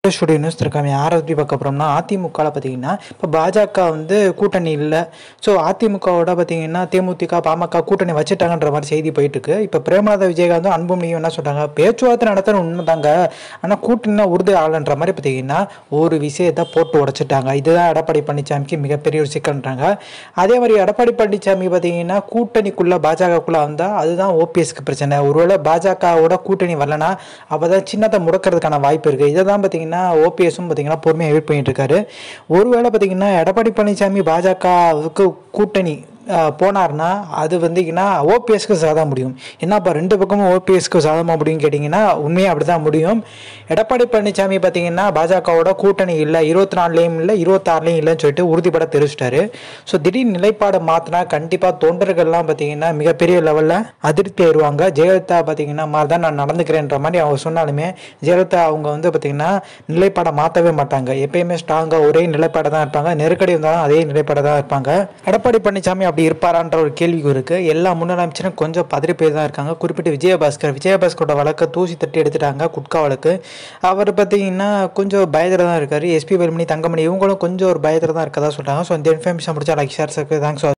Studio news இருக்காங்க. யாரை பற்றி பார்க்க போகிறோம்னா, அதிமுகவில் பார்த்தீங்கன்னா இப்போ பாஜக வந்து கூட்டணி இல்லை. ஸோ அதிமுகவோட பார்த்தீங்கன்னா தேமுதிக பாமக கூட்டணி வச்சுட்டாங்கன்ற மாதிரி செய்தி போயிட்டு இருக்கு. இப்போ பிரேமலதா விஜயகாந்தும் அன்புமணியும் என்ன சொல்கிறாங்க, பேச்சுவார்த்தை நடத்துகிற உண்மைதாங்க, ஆனால் கூட்டணினா உறுதி ஆகலைன்ற மாதிரி பார்த்தீங்கன்னா ஒரு விஷயத்தை போட்டு உடைச்சிட்டாங்க. இதுதான் எடப்பாடி பழனிசாமிக்கு மிகப்பெரிய ஒரு சிக்கல்ன்றாங்க. அதே மாதிரி எடப்பாடி பழனிசாமி பார்த்தீங்கன்னா கூட்டணிக்குள்ளே பாஜகக்குள்ளே வந்தால் அதுதான் ஓபிஎஸ்க்கு பிரச்சனை. ஒருவேளை பாஜகவோட கூட்டணி வரலன்னா அப்போ தான் சின்னத்தை முடக்கிறதுக்கான வாய்ப்பு இருக்குது. இதை தான் பார்த்தீங்கன்னா ஓபிஎஸும் பார்த்தீங்கன்னா பொறுமையாக வெயிட் பண்ணிட்டு இருக்காரு. ஒருவேளை பார்த்தீங்கன்னா எடப்பாடி பழனிசாமி பாஜகவுக்கு கூட்டணி போனார்னா அது வந்தீங்கன்னா ஓபிஎஸ்க்கு சாதக முடியும். என்னப்பா ரெண்டு பக்கமும் ஓபிஎஸ்க்கு சாதகமாக முடியும்னு கேட்டிங்கன்னா உண்மையாக அப்படி தான் முடியும். எடப்பாடி பழனிசாமி பார்த்தீங்கன்னா பாஜகவோட கூட்டணி இல்லை, 24லேயும் இல்லை 26லேயும் இல்லைன்னு சொல்லிட்டு உறுதிப்பட தெரிவிச்சிட்டாரு. ஸோ திடீர் நிலைப்பாடு மாற்றினா கண்டிப்பாக தொண்டர்கள்லாம் பார்த்தீங்கன்னா மிகப்பெரிய லெவலில் அதிருப்தி ஆயிடுவாங்க. ஜெயலலிதா பார்த்தீங்கன்னா மாதிரி தான் நான் நடந்துக்கிறேன்ற மாதிரி அவங்க சொன்னாலுமே ஜெயலலிதா அவங்க வந்து பார்த்தீங்கன்னா நிலைப்பாடை மாற்றவே மாட்டாங்க. எப்பயுமே ஸ்ட்ராங்காக ஒரே நிலைப்பாடை தான் இருப்பாங்க. நெருக்கடி இருந்தாலும் அதே நிலைப்பாடை தான் இருப்பாங்க. எடப்பாடி பழனிசாமி அப்படி இருப்பாரான்ற ஒரு கேள்விக்கு இருக்கு. எல்லா முன்னாள் அமைச்சரும் கொஞ்சம் பதறி போய் தான் இருக்காங்க. குறிப்பிட்டு விஜயபாஸ்கரோட வழக்கை தூசி தட்டி எடுத்துட்டாங்க, குட்கா வழக்கு. அவர் பார்த்தீங்கன்னா கொஞ்சம் பயத்தில் தான் இருக்காரு. எஸ்பி வேலுமணி, தங்கமணி இவங்களும் கொஞ்சம் ஒரு பயத்தில் தான் இருக்கதா சொல்கிறாங்க. ஸோ இந்த இன்ஃபர்மேஷன் முடிச்சா லைக் ஷேர் தேங்க்ஸ்.